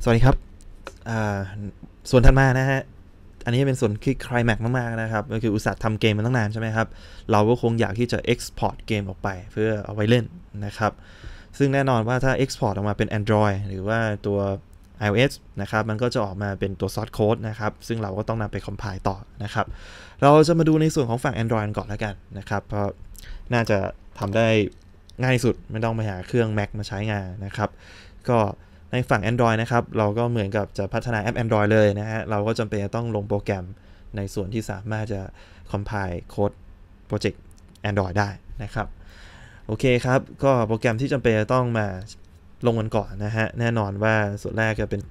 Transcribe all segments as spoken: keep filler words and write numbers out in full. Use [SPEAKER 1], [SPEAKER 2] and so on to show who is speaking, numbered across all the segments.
[SPEAKER 1] สวัสดีครับส่วนถัดมานะฮะอันนี้เป็นส่วนที่ไคลแม็กซ์มากๆนะครับก็คืออุตสาห์ทำเกมมาตั้งนานใช่ไหมครับเราก็คงอยากที่จะ export เกมออกไปเพื่อเอาไว้เล่นนะครับซึ่งแน่นอนว่าถ้า export ออกมาเป็น Android หรือว่าตัว iOS นะครับมันก็จะออกมาเป็นตัว source code นะครับซึ่งเราก็ต้องนำไป compile ต่อนะครับเราจะมาดูในส่วนของฝั่ง Android ก่อนแล้วกันนะครับเพราะน่าจะทำได้ง่ายสุดไม่ต้องไปหาเครื่อง Mac มาใช้งานนะครับก็ในฝั่ง Android นะครับเราก็เหมือนกับจะพัฒนาแอป Android เลยนะฮะเราก็จำเป็นจะต้องลงโปรแกรมในส่วนที่สามารถจะ compile โค้ดโปรเจกต์ Android ได้นะครับโอเคครับก็โปรแกรมที่จำเป็นจะต้องมาลงกันก่อนนะฮะแน่นอนว่าส่วนแรกจะเป็น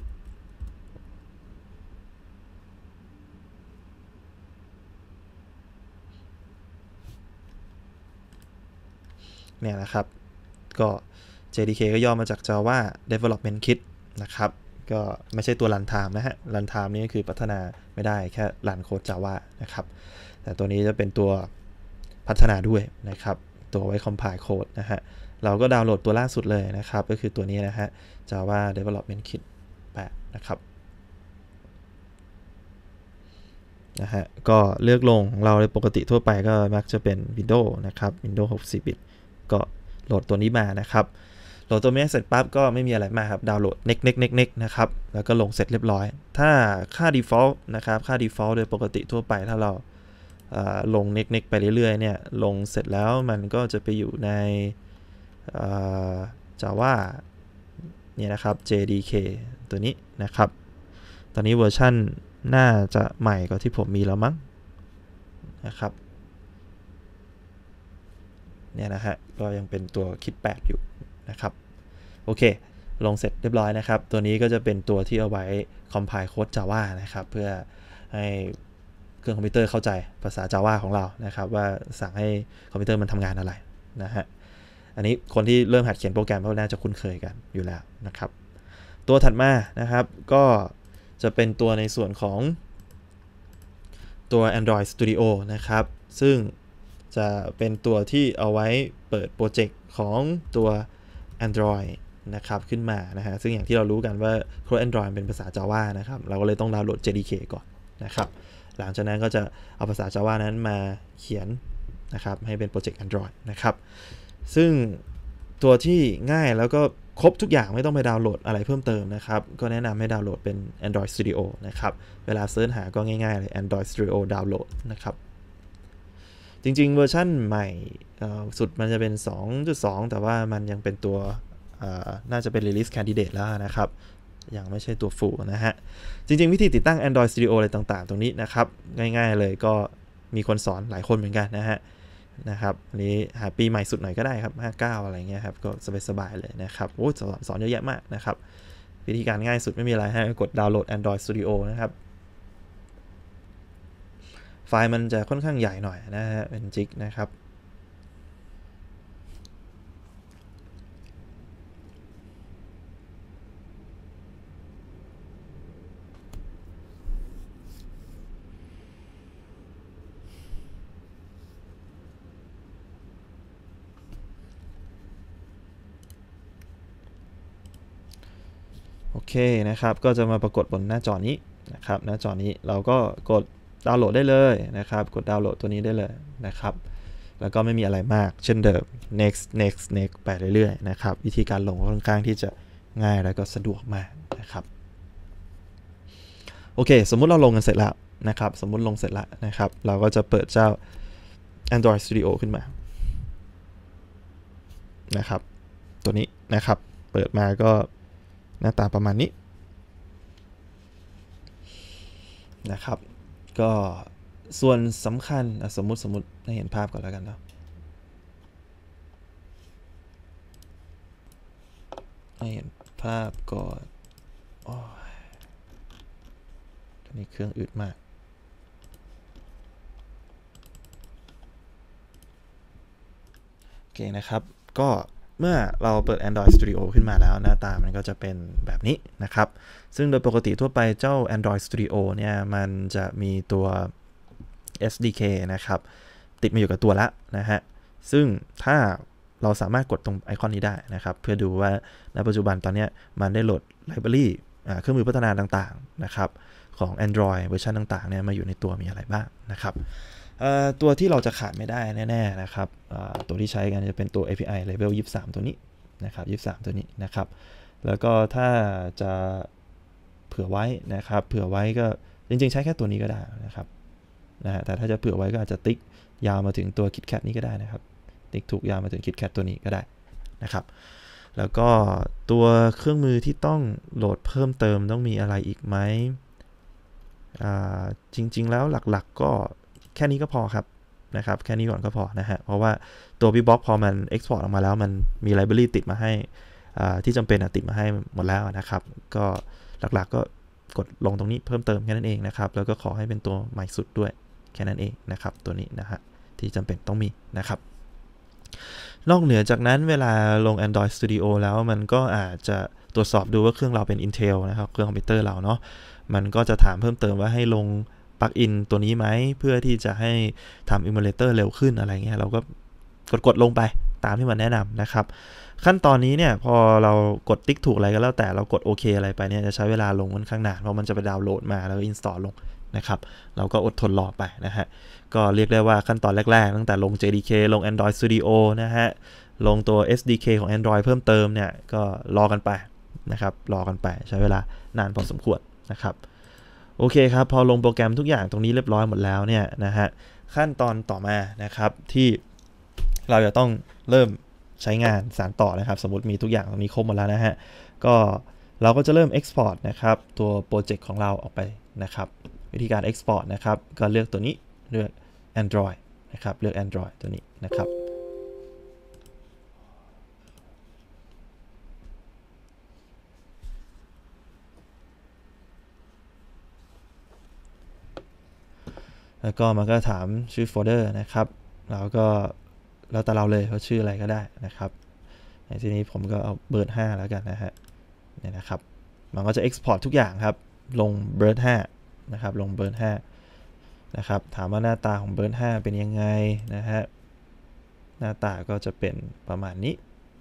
[SPEAKER 1] เนี่ยนะครับก็ เจ ดี เค ก็ย่อมาจาก Java Development Kit นะครับก็ไม่ใช่ตัว Runtime นะฮะ Runtime นี่คือพัฒนาไม่ได้แค่รันโค้ด Java นะครับแต่ตัวนี้จะเป็นตัวพัฒนาด้วยนะครับตัวไว้ compile code นะฮะเราก็ดาวน์โหลดตัวล่าสุดเลยนะครับก็คือตัวนี้นะฮะ Java Development Kit แปดนะครับนะฮะก็เลือกลงของเราในปกติทั่วไปก็มักจะเป็น Windows นะครับ Windows หกสิบ บิตก็โหลดตัวนี้มานะครับโหลดตัวนี้เสร็จปั๊บก็ไม่มีอะไรมากครับดาวน์โหลด next next next next นะครับแล้วก็ลงเสร็จเรียบร้อยถ้าค่า default นะครับค่า default โดยปกติทั่วไปถ้าเราลง next next ไปเรื่อยๆเนี่ยลงเสร็จแล้วมันก็จะไปอยู่ใน Java เนี่ยนะครับ เจ ดี เค ตัวนี้นะครับตอนนี้เวอร์ชันน่าจะใหม่กว่าที่ผมมีแล้วมั้งนะครับเนี่ยนะฮะก็ยังเป็นตัวคิดแปดอยู่นะครับโอเคลงเสร็จเรียบร้อยนะครับตัวนี้ก็จะเป็นตัวที่เอาไว้ compile โค้ด Java นะครับเพื่อให้เครื่องคอมพิวเตอร์เข้าใจภาษา Java ของเรานะครับว่าสั่งให้คอมพิวเตอร์มันทำงานอะไรนะฮะอันนี้คนที่เริ่มหัดเขียนโปรแกรมก็น่าจะคุ้นเคยกันอยู่แล้วนะครับตัวถัดมานะครับก็จะเป็นตัวในส่วนของตัว Android Studio นะครับซึ่งจะเป็นตัวที่เอาไว้เปิดโปรเจกต์ของตัว Android นะครับขึ้นมานะฮะซึ่งอย่างที่เรารู้กันว่าโค้ด Android เป็นภาษา Java นะครับเราก็เลยต้องดาวน์โหลด เจ ดี เค ก่อนนะครับหลังจากนั้นก็จะเอาภาษา Java นั้นมาเขียนนะครับให้เป็นโปรเจกต์ Android นะครับซึ่งตัวที่ง่ายแล้วก็ครบทุกอย่างไม่ต้องไปดาวน์โหลดอะไรเพิ่มเติมนะครับก็แนะนำให้ดาวน์โหลดเป็น Android Studio นะครับเวลาเสิร์ชหาก็ง่ายๆเลย Android Studio ดาวน์โหลดนะครับจริงๆเวอร์ชันใหม่สุดมันจะเป็น สองจุดสอง แต่ว่ามันยังเป็นตัวน่าจะเป็น Release Candidate แล้วนะครับยังไม่ใช่ตัว Full นะฮะจริงๆวิธีติดตั้ง Android Studio อะไรต่างๆตรงนี้นะครับง่ายๆเลยก็มีคนสอนหลายคนเหมือนกันนะฮะนะครับนี้หาปีใหม่สุดหน่อยก็ได้ครับห้าสิบเก้าอะไรเงี้ยครับก็สบายๆเลยนะครับโอ้สอนสอนเยอะแยะมากนะครับวิธีการง่ายสุดไม่มีอะไรให้กดดาวน์โหลด Android Studio นะครับไฟล์มันจะค่อนข้างใหญ่หน่อยนะฮะเป็นจิกนะครับโอเคนะครับก็จะมาปรากฏบนหน้าจอนี้นะครับหน้าจอนี้เราก็กดดาวน์โหลดได้เลยนะครับกดดาวน์โหลดตัวนี้ได้เลยนะครับแล้วก็ไม่มีอะไรมากเช่นเดิม next next next ไปเรื่อยๆนะครับวิธีการลงค่อนข้างที่จะง่ายแล้วก็สะดวกมากนะครับโอเคสมมุติเราลงกันเสร็จแล้วนะครับสมมุติลงเสร็จแล้วนะครับเราก็จะเปิดเจ้า Android Studio ขึ้นมานะครับตัวนี้นะครับเปิดมาก็หน้าตาประมาณนี้นะครับก็ส่วนสำคัญสมมุติสมมุติให้เห็นภาพก่อนแล้วกันเนาะให้เห็นภาพก่อนโอ้ยตัวนี้เครื่องอึดมากโอเคนะครับก็เมื่อเราเปิด Android Studio ขึ้นมาแล้วหน้าตามันก็จะเป็นแบบนี้นะครับซึ่งโดยปกติทั่วไปเจ้า Android Studio เนี่ยมันจะมีตัว เอส ดี เค นะครับติดมาอยู่กับตัวแล้วนะฮะซึ่งถ้าเราสามารถกดตรงไอคอนนี้ได้นะครับเพื่อดูว่าในปัจจุบันตอนนี้มันได้โหลดไลบรารีเครื่องมือพัฒนาต่างๆนะครับของ Android เวอร์ชันต่างๆเนี่ยมาอยู่ในตัวมีอะไรบ้างนะครับตัวที่เราจะขาดไม่ได้แน่ๆนะครับตัวที่ใช้กันจะเป็นตัว เอ พี ไอ Level ยี่สิบสามตัวนี้นะครับยี่สิบสามตัวนี้นะครับแล้วก็ถ้าจะเผื่อไว้นะครับเผื่อไว้ก็จริงๆใช้แค่ตัวนี้ก็ได้นะครับนะฮะแต่ถ้าจะเผื่อไว้ก็อาจจะติ๊กยาวมาถึงตัว KitKat นี้ก็ได้นะครับติ๊กถูกยาวมาถึง KitKat ตัวนี้ก็ได้นะครับแล้วก็ตัวเครื่องมือที่ต้องโหลดเพิ่มเติมต้องมีอะไรอีกไหมจริงๆแล้วหลักๆก็แค่นี้ก็พอครับนะครับแค่นี้ก่อนก็พอนะฮะเพราะว่าตัว Bbox พอมัน export ออกมาแล้วมันมี library ติดมาให้ที่จำเป็นติดมาให้หมดแล้วนะครับก็หลักๆก็กดลงตรงนี้เพิ่มเติมแค่นั้นเองนะครับแล้วก็ขอให้เป็นตัวใหม่สุดด้วยแค่นั้นเองนะครับตัวนี้นะฮะที่จำเป็นต้องมีนะครับนอกเหนือจากนั้นเวลาลง Android Studio แล้วมันก็อาจจะตรวจสอบดูว่าเครื่องเราเป็น Intel นะครับเครื่องคอมพิวเตอร์เราเนาะมันก็จะถามเพิ่มเติมว่าให้ลงปลั๊กอินตัวนี้ไหมเพื่อที่จะให้ทำ Emulator เร็วขึ้นอะไรเงี้ยเราก็กดกดลงไปตามที่มันแนะนำนะครับขั้นตอนนี้เนี่ยพอเรากดติ๊กถูกอะไรก็แล้วแต่เรากดโอเคอะไรไปเนี่ยจะใช้เวลาลงค่อนข้างนานเพราะมันจะไปดาวน์โหลดมาแล้วอินสตอลลงนะครับเราก็อดทนรอไปนะฮะก็เรียกได้ว่าขั้นตอนแรกๆตั้งแต่ลง เจ ดี เค ลง Android Studio นะฮะลงตัว เอส ดี เค ของ Android เพิ่มเติมเนี่ยก็รอกันไปนะครับรอกันไปใช้เวลานานพอสมควรนะครับโอเคครับพอลงโปรแกรมทุกอย่างตรงนี้เรียบร้อยหมดแล้วเนี่ยนะฮะขั้นตอนต่อมานะครับที่เราจะต้องเริ่มใช้งานสานต่อนะครับสมมติมีทุกอย่างตรงนี้ครบหมดแล้วนะฮะก็เราก็จะเริ่ม Export นะครับตัวโปรเจกต์ของเราออกไปนะครับวิธีการ Export นะครับก็เลือกตัวนี้เลือก Android นะครับเลือก Android ตัวนี้นะครับแล้วก็มันก็ถามชื่อโฟลเดอร์นะครับแล้วก็แล้วแต่เราเลยเขาชื่ออะไรก็ได้นะครับในที่นี้ผมก็เอาเบิร์ดห้าแล้วกันนะฮะเนี่ยนะครับมันก็จะ Export ทุกอย่างครับลงเบิร์ดห้านะครับลงเบิร์ดห้านะครับถามว่าหน้าตาของเบิร์ดห้าเป็นยังไงนะฮะหน้าตาก็จะเป็นประมาณนี้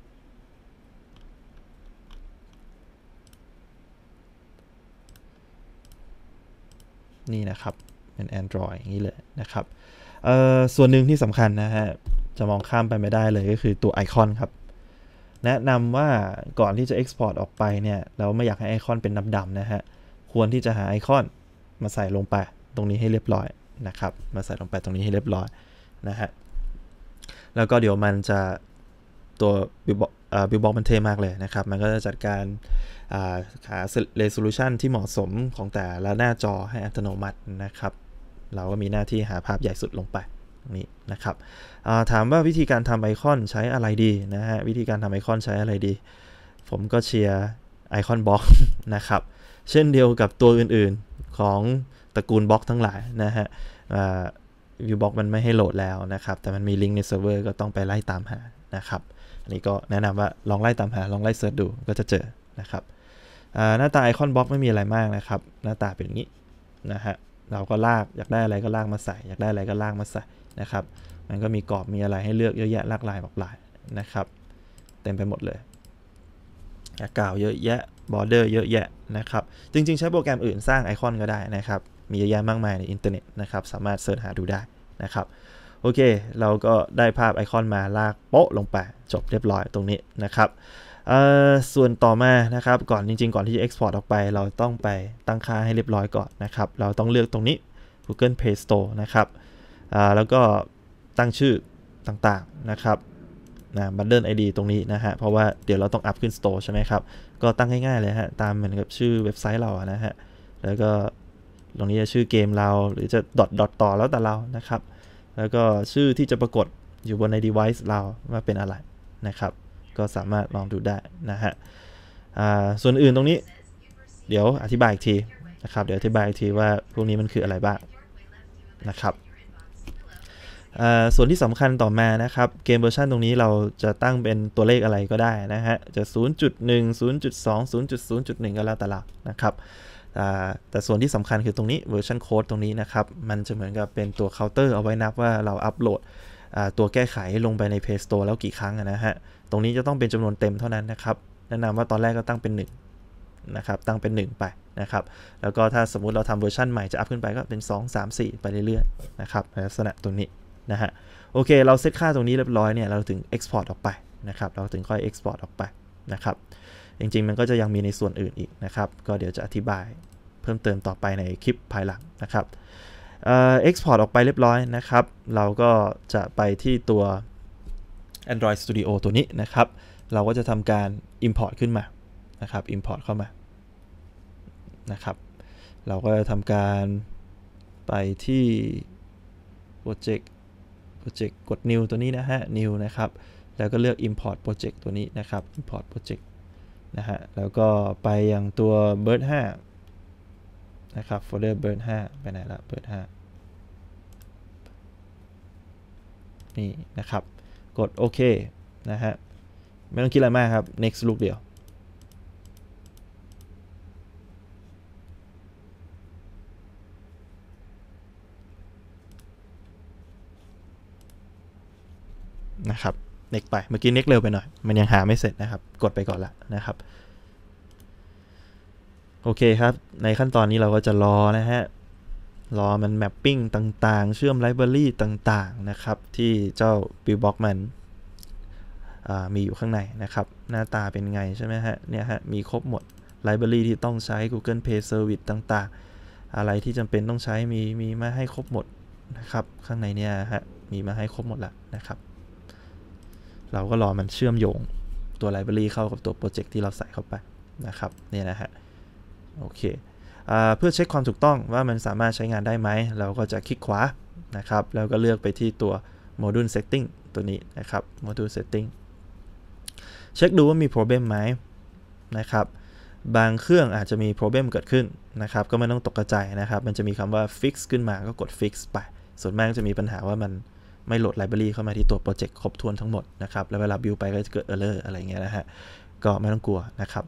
[SPEAKER 1] นี่นะครับเป็น Android อย่างนี้เลยนะครับส่วนหนึ่งที่สำคัญนะฮะจะมองข้ามไปไม่ได้เลยก็คือตัวไอคอนครับแนะนำว่าก่อนที่จะ Export ออกไปเนี่ยเราไม่อยากให้ไอคอนเป็นดำๆนะฮะควรที่จะหาไอคอนมาใส่ลงไปตรงนี้ให้เรียบร้อยนะครับมาใส่ลงไปตรงนี้ให้เรียบร้อยนะฮะแล้วก็เดี๋ยวมันจะตัวบิลบิลบ็อกมันเท่มากเลยนะครับมันก็จะจัดการหา resolution ที่เหมาะสมของแต่ละหน้าจอให้อัตโนมัตินะครับเราก็มีหน้าที่หาภาพใหญ่สุดลงไปตรงนี้นะครับถามว่าวิธีการทำไอคอนใช้อะไรดีนะฮะวิธีการทำไอคอนใช้อะไรดีผมก็เชียร์ไอคอนบล็อกนะครับเช่นเดียวกับตัวอื่นๆของตระกูลบล็อกทั้งหลายนะฮะวิวบล็อกมันไม่ให้โหลดแล้วนะครับแต่มันมีลิงก์ในเซิร์ฟเวอร์ก็ต้องไปไล่ตามหานะครับอันนี้ก็แนะนำว่าลองไล่ตามหาลองไล่เสิร์ชดูก็จะเจอนะครับหน้าตาไอคอนบล็อกไม่มีอะไรมากนะครับหน้าตาเป็นอย่างนี้นะฮะเราก็ลากอยากได้อะไรก็ลากมาใส่อยากได้อะไรก็ลากมาใส่นะครับมันก็มีกรอบมีอะไรให้เลือกเยอะแยะหลากหลายหลากหลายนะครับเต็มไปหมดเลยกาวเยอะแยะบอร์เดอร์เยอะแยะนะครับจริงๆใช้โปรแกรมอื่นสร้างไอคอนก็ได้นะครับมีเยอะแยะมากมายในอินเทอร์เน็ตนะครับสามารถเสิร์ชหาดูได้นะครับโอเคเราก็ได้ภาพไอคอนมาลากโป๊ะลงไปจบเรียบร้อยตรงนี้นะครับส่วนต่อมานะครับก่อนจริงๆก่อนที่จะ Export ออกไปเราต้องไปตั้งค่าให้เรียบร้อยก่อนนะครับเราต้องเลือกตรงนี้ Google Play Store นะครับแล้วก็ตั้งชื่อต่างๆนะครับนะ Bundle ไอ ดี ตรงนี้นะฮะเพราะว่าเดี๋ยวเราต้องอัพขึ้น Store ใช่ไหมครับก็ตั้งง่ายๆเลยฮะตามเหมือนกับชื่อเว็บไซต์เราอะนะฮะแล้วก็ตรงนี้จะชื่อเกมเราหรือจะดอทดอทต่อแล้วแต่เรานะครับแล้วก็ชื่อที่จะปรากฏอยู่บนใน device เราว่าเป็นอะไรนะครับก็สามารถลองดูได้นะฮะส่วนอื่นตรงนี้เดี๋ยวอธิบายอีกทีนะครับเดี๋ยวอธิบายอีกทีว่าพวกนี้มันคืออะไรบ้างนะครับส่วนที่สำคัญต่อมานะครับเกมเวอร์ชันตรงนี้เราจะตั้งเป็นตัวเลขอะไรก็ได้นะฮะจะ ศูนย์จุดหนึ่ง ศูนย์จุดสอง ศูนย์จุดศูนย์จุดหนึ่ง ก็แล้วแต่เรานะครับแต่ส่วนที่สำคัญคือตรงนี้เวอร์ชันโค้ดตรงนี้นะครับมันจะเหมือนกับเป็นตัวเคาน์เตอร์เอาไว้นับว่าเราอัปโหลดตัวแก้ไขลงไปใน Play Store แล้วกี่ครั้งนะฮะตรงนี้จะต้องเป็นจำนวนเต็มเท่านั้นนะครับแนะนำว่าตอนแรกก็ตั้งเป็นหนึ่งนะครับตั้งเป็นหนึ่งไปนะครับแล้วก็ถ้าสมมุติเราทำเวอร์ชันใหม่จะอัพขึ้นไปก็เป็นสอง สาม สี่ไปเรื่อยๆนะครับลักษณะตรงนี้นะฮะโอเคเราเซตค่าตรงนี้เรียบร้อยเนี่ยเราถึง export ออกไปนะครับเราถึงค่อย export ออกไปนะครับจริงๆมันก็จะยังมีในส่วนอื่นอีกนะครับก็เดี๋ยวจะอธิบายเพิ่มเติมต่อไปในคลิปภายหลังนะครับเอ่อ export ออกไปเรียบร้อยนะครับเราก็จะไปที่ตัว Android Studio ตัวนี้นะครับเราก็จะทำการ import ขึ้นมานะครับ import เข้ามานะครับเราก็จะทำการไปที่ project project กด new ตัวนี้นะฮะ new นะครับแล้วก็เลือก import project ตัวนี้นะครับ import project นะฮะแล้วก็ไปยังตัว bird ห้านะครับ folder bird ห้าไปไหนละ bird ห้านี่นะครับกดโอเคนะฮะไม่ต้องคิดอะไรมากครับ next ลูกเดียวนะครับ next ไปเมื่อกี้ next เร็วไปหน่อยมันยังหาไม่เสร็จนะครับกดไปก่อนละนะครับโอเคครับในขั้นตอนนี้เราก็จะรอนะฮะรอมัน mapping ต่างๆเชื่อม library ต่างๆนะครับที่เจ้า buildbox มันมีอยู่ข้างในนะครับหน้าตาเป็นไงใช่ไหมฮะเนี่ยฮะมีครบหมด library ที่ต้องใช้ Google Play Service ต่างๆอะไรที่จำเป็นต้องใช้มีมีมาให้ครบหมดนะครับข้างในเนี่ยฮะมีมาให้ครบหมดแล้วนะครับเราก็รอมันเชื่อมโยงตัว library เข้ากับตัวโปรเจกต์ที่เราใส่เข้าไปนะครับเนี่ยนะฮะโอเคเพื่อเช็คความถูกต้องว่ามันสามารถใช้งานได้ไหมเราก็จะคลิกขวานะครับแล้วก็เลือกไปที่ตัว module setting ตัวนี้นะครับ module setting เช็คดูว่ามี problem ไหมนะครับบางเครื่องอาจจะมี problem เกิดขึ้นนะครับก็ไม่ต้องตกใจนะครับมันจะมีคำว่า fix ขึ้นมาก็กด fix ไปส่วนมากจะมีปัญหาว่ามันไม่โหลด library เข้ามาที่ตัวโปรเจกต์ครบถ้วนทั้งหมดนะครับแล้วเวลา build ไปก็จะเกิด error อะไรเงี้ยนะฮะก็ไม่ต้องกลัวนะครับ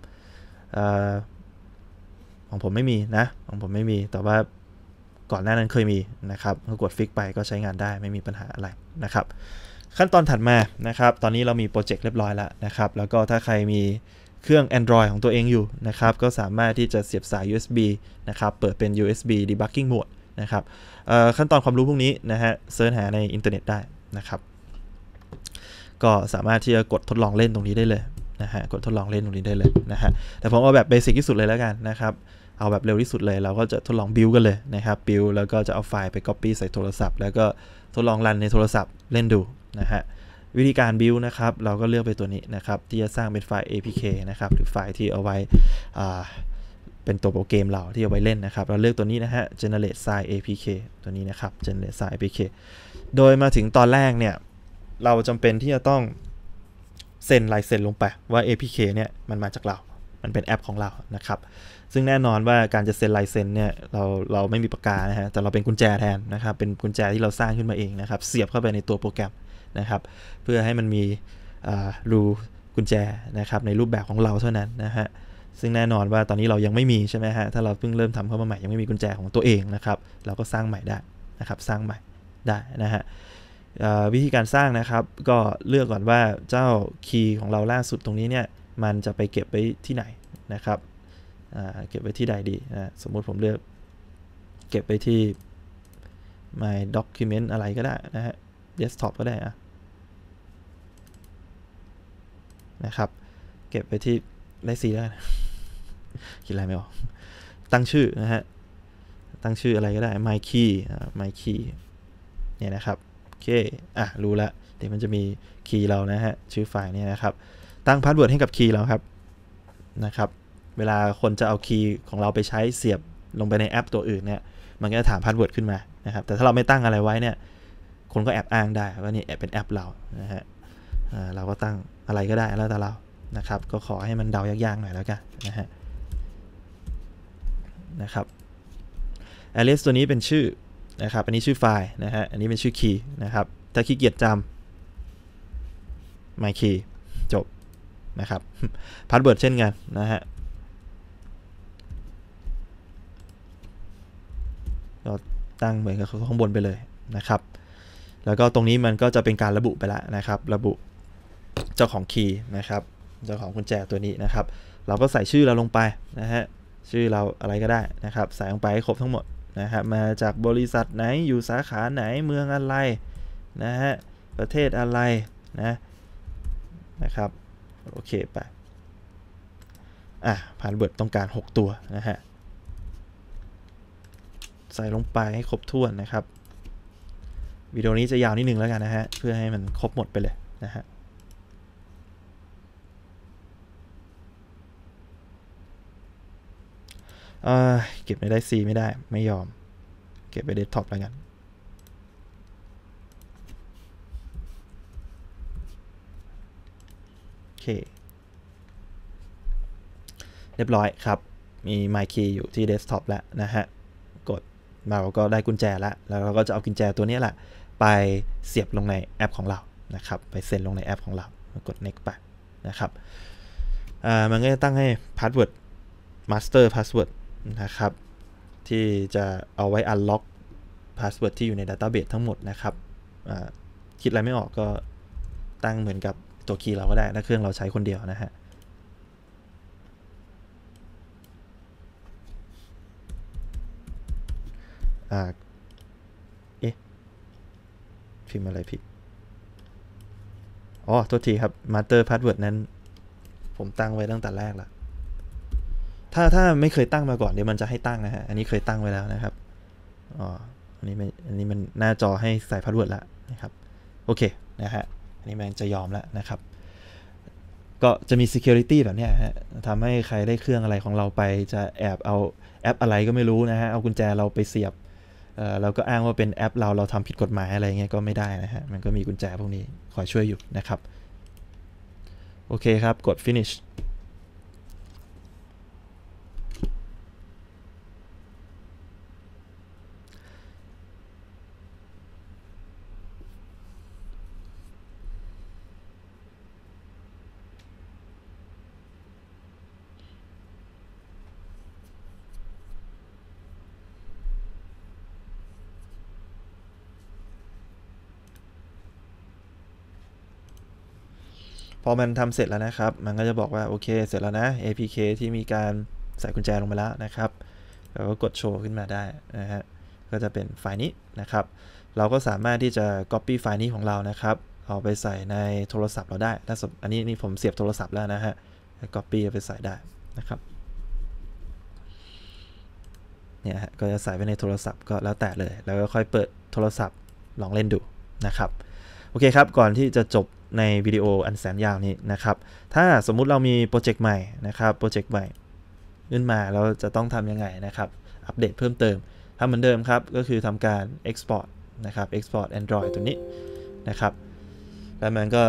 [SPEAKER 1] ของผมไม่มีนะของผมไม่มีแต่ว่าก่อนหน้านั้นเคยมีนะครับก็กด fix ไปก็ใช้งานได้ไม่มีปัญหาอะไรนะครับขั้นตอนถัดมานะครับตอนนี้เรามีโปรเจกต์เรียบร้อยแล้วนะครับแล้วก็ถ้าใครมีเครื่อง Android ของตัวเองอยู่นะครับก็สามารถที่จะเสียบสาย ยู เอส บี นะครับเปิดเป็น ยู เอส บี debugging mode นะครับขั้นตอนความรู้พวกนี้นะฮะเสิร์ชหาในอินเทอร์เน็ตได้นะครับก็สามารถที่จะกดทดลองเล่นตรงนี้ได้เลยนะฮะกดทดลองเล่นตรงนี้ได้เลยนะฮะแต่ผมเอาแบบเบสิกที่สุดเลยแล้วกันนะครับเอาแบบเร็วที่สุดเลยเราก็จะทดลอง build กันเลยนะครับ build แล้วก็จะเอาไฟล์ไป copy ใส่โทรศัพท์แล้วก็ทดลองรันในโทรศัพท์เล่นดูนะฮะวิธีการ build นะครับเราก็เลือกไปตัวนี้นะครับที่จะสร้างเป็นไฟล์ เอ พี เค นะครับหรือไฟล์ที่เอาไว้เป็นตัวโปรแกรมเราที่เอาไว้เล่นนะครับเราเลือกตัวนี้นะฮะ generate file เอ พี เค ตัวนี้นะครับ generate file เอ พี เค โดยมาถึงตอนแรกเนี่ยเราจำเป็นที่จะต้องเซ็นลายเซ็นลงไปว่า เอ พี เค เนี่ยมันมาจากเรามันเป็นแอปของเรานะครับซึ่งแน่นอนว่าการจะเซ็นลายเซ็นเนี่ยเราเราไม่มีปากกานะฮะแต่เราเป็นกุญแจแทนนะครับเป็นกุญแจที่เราสร้างขึ้นมาเองนะครับเสียบเข้าไปในตัวโปรแกรมนะครับเพื่อให้มันมีรูกุญแจนะครับในรูปแบบของเราเท่านั้นนะฮะซึ่งแน่นอนว่าตอนนี้เรายังไม่มีใช่ไหมฮะถ้าเราเพิ่งเริ่มทำเข้ามาใหม่ยังไม่มีกุญแจของตัวเองนะครับเราก็สร้างใหม่ได้นะครับสร้างใหม่ได้นะฮะวิธีการสร้างนะครับก็เลือกก่อนว่าเจ้าคีย์ของเราล่าสุดตรงนี้เนี่ยมันจะไปเก็บไว้ที่ไหนนะครับเก็บไว้ที่ใดดีนะสมมุติผมเลือกเก็บไปที่ my document อะไรก็ได้นะฮะ desktop ก็ได้อะนะครับเก็บไปที่ไลซีได้นะคิดอะไรไม่ออกตั้งชื่อนะฮะตั้งชื่ออะไรก็ได้ my key my key เนี่ยนะครับโอเคอ่ะรู้ละเดี๋ยวมันจะมีคีย์เรานะฮะชื่อไฟล์เนี่ยนะครับตั้งพาสเวิร์ดให้กับคีย์เราครับนะครับเวลาคนจะเอาคีย์ของเราไปใช้เสียบลงไปในแอปตัวอื่นเนี่ยมันก็จะถามพาสเวิร์ดขึ้นมานะครับแต่ถ้าเราไม่ตั้งอะไรไว้เนี่ยคนก็แอบอ้างได้ว่านี่แอบเป็นแอปเรานะฮะเราก็ตั้งอะไรก็ได้แล้วแต่เรานะครับก็ขอให้มันเดายากๆหน่อยแล้วกันนะฮะนะครับ address ตัวนี้เป็นชื่อนะครับอันนี้ชื่อไฟล์นะฮะอันนี้เป็นชื่อคีย์นะครับถ้าขี้เกียจจำ my key จบนะครับพาสเวิร์ดเช่นกันนะฮะก็ตั้งเหมือนกับข้างบนไปเลยนะครับแล้วก็ตรงนี้มันก็จะเป็นการระบุไปแล้วนะครับระบุเจ้าของคีย์นะครับเจ้าของกุญแจตัวนี้นะครับเราก็ใส่ชื่อเราลงไปนะฮะชื่อเราอะไรก็ได้นะครับใส่ลงไปให้ครบทั้งหมดนะครับมาจากบริษัทไหนอยู่สาขาไหนเมืองอะไรนะฮะประเทศอะไรนะนะครับโอเคไปอ่ะพาสเวิร์ดต้องการหกตัวนะฮะใส่ลงไปให้ครบถ้วนนะครับวิดีโอนี้จะยาวนิดนึงแล้วกันนะฮะเพื่อให้มันครบหมดไปเลยนะฮะเก็บในได้ C ไม่ได้ไม่ยอมเก็บไปเดสก์ท็อปแล้วกันโอเคเรียบร้อยครับมี My Key อยู่ที่เดสก์ท็อปแล้วนะฮะกดเราก็ได้กุญแจแล้วแล้วเราก็จะเอากุญแจตัวนี้แหละไปเสียบลงในแอปของเรานะครับไปเซ็นลงในแอปของเรากด next ไปนะครับมันก็จะตั้งให้ password master password นะครับที่จะเอาไว้ unlock password ที่อยู่ใน database ทั้งหมดนะครับคิดอะไรไม่ออกก็ตั้งเหมือนกับตัวคีย์เราก็ได้ถ้าเครื่องเราใช้คนเดียวนะฮะอ่าเอ๊ะพิมพ์อะไรผิดอ๋อโทษทีครับ master password นั้นผมตั้งไว้ตั้งแต่แรกละถ้าถ้าไม่เคยตั้งมาก่อนเดี๋ยวมันจะให้ตั้งนะฮะอันนี้เคยตั้งไว้แล้วนะครับอ๋ออันนี้มันอันนี้มันหน้าจอให้ใส่ password แล้วนะครับโอเคนะฮะอันนี้มันจะยอมแล้วนะครับก็จะมี security แบบนี้ฮะทำให้ใครได้เครื่องอะไรของเราไปจะแอบเอาแอปอะไรก็ไม่รู้นะฮะเอากุญแจเราไปเสียบเอ่อเราก็อ้างว่าเป็นแอปเราเราทำผิดกฎหมายอะไรเงี้ยก็ไม่ได้นะฮะมันก็มีกุญแจพวกนี้คอยช่วยอยู่นะครับโอเคครับกด finishพอมันทำเสร็จแล้วนะครับมันก็จะบอกว่าโอเคเสร็จแล้วนะ เอ พี เค ที่มีการใส่กุญแจลงไปแล้วนะครับเราก็กดโชว์ขึ้นมาได้นะฮะก็จะเป็นไฟล์นี้นะครับเราก็สามารถที่จะ copy ไฟล์นี้ของเรานะครับเอาไปใส่ในโทรศัพท์เราได้ถ้าอันนี้นี่ผมเสียบโทรศัพท์แล้วนะฮะ copy เอาไปใส่ได้นะครับเนี่ยฮะก็จะใส่ไว้ในโทรศัพท์ก็แล้วแต่เลยแล้วก็ค่อยเปิดโทรศัพท์ลองเล่นดูนะครับโอเคครับก่อนที่จะจบในวิดีโออันแสนยาวนี้นะครับถ้าสมมุติเรามีโปรเจกต์ใหม่นะครับโปรเจกต์ใหม่ขึ้นมาเราจะต้องทำยังไงนะครับอัปเดตเพิ่มเติมทำเหมือนเดิมครับก็คือทำการ export นะครับ export Android ตัวนี้นะครับแล้วมันก็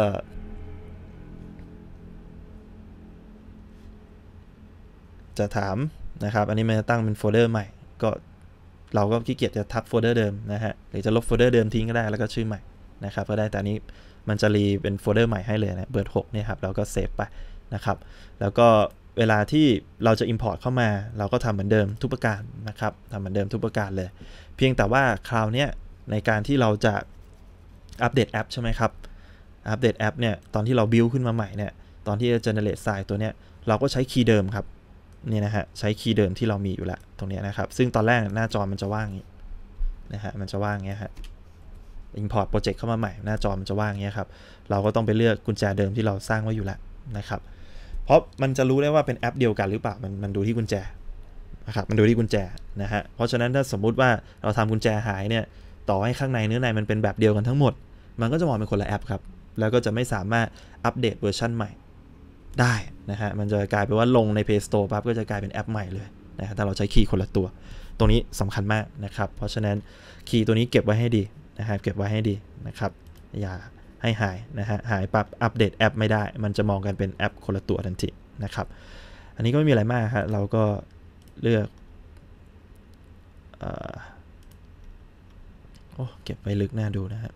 [SPEAKER 1] จะถามนะครับอันนี้มันจะตั้งเป็นโฟลเดอร์ใหม่ก็เราก็ขี้เกียจจะทับโฟลเดอร์เดิมนะฮะหรือจะลบโฟลเดอร์เดิมทิ้งก็ได้แล้วก็ชื่อใหม่นะครับก็ได้แต่นี้มันจะรีเป็นโฟลเดอร์ใหม่ให้เลยนะเบิร์ดหกเนี่ยครับเราก็เซฟไปนะครับแล้วก็เวลาที่เราจะ import เข้ามาเราก็ทำเหมือนเดิมทุกประการนะครับทำเหมือนเดิมทุกประการเลยเพียงแต่ว่าคราวนี้ในการที่เราจะอัปเดตแอปใช่ไหมครับอัปเดตแอปเนี่ยตอนที่เรา build ขึ้นมาใหม่เนี่ยตอนที่จะ generate ไฟล์ตัวเนี้ยเราก็ใช้คีย์เดิมครับนี่นะฮะใช้คีย์เดิมที่เรามีอยู่แล้วตรงนี้นะครับซึ่งตอนแรกหน้าจอมันจะว่างอย่างนี้นะฮะมันจะว่างอย่างเงี้ยฮะimport โปรเจกต์เข้ามาใหม่หน้าจอมันจะว่างเงี้ยครับเราก็ต้องไปเลือกกุญแจเดิมที่เราสร้างไว้อยู่แล้วนะครับเพราะมันจะรู้ได้ว่าเป็นแอปเดียวกันหรือเปล่ามันมันดูที่กุญแจนะครับมันดูที่กุญแจนะฮะเพราะฉะนั้นถ้าสมมุติว่าเราทำกุญแจหายเนี่ยต่อให้ข้างในเนื้อในมันเป็นแบบเดียวกันทั้งหมดมันก็จะมองเป็นคนละแอปครับแล้วก็จะไม่สามารถอัปเดตเวอร์ชันใหม่ได้นะฮะมันจะกลายเป็นว่าลงใน Play Store ปั๊บก็จะกลายเป็นแอปใหม่เลยนะฮะถ้าเราใช้คีย์คนละตัวตรงนี้สำคัญมากนะครับเพราะฉะนั้นคีย์ตัวนี้เก็บไว้ให้ดีนะครับเก็บไว้ให้ดีนะครับอย่าให้หายนะฮะหายปั๊บอัปเดตแอปไม่ได้มันจะมองกันเป็นแอปคนละตัวทันทีนะครับอันนี้ก็ไม่มีอะไรมากครับเราก็เลือกเอ่อโอ้เก็บไว้ลึกน่าดูนะฮะ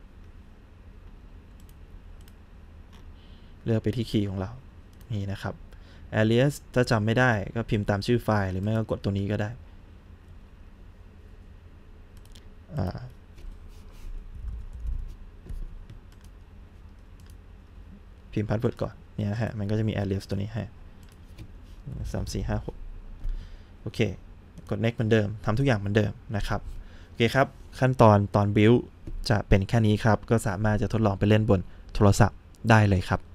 [SPEAKER 1] เลือกไปที่คีย์ของเรานี่นะครับ alias ถ้าจำไม่ได้ก็พิมพ์ตามชื่อไฟล์หรือไม่ก็กดตัวนี้ก็ได้อ่าพิมพ์พาสเวิร์ดก่อนเนี่ยฮะมันก็จะมี alias ตัวนี้ให้สาม สี่ ห้า หกโอเคกด next เหมือนเดิมทำทุกอย่างเหมือนเดิมนะครับโอเคครับขั้นตอนตอน build จะเป็นแค่นี้ครับก็สามารถจะทดลองไปเล่นบนโทรศัพท์ได้เลยครับ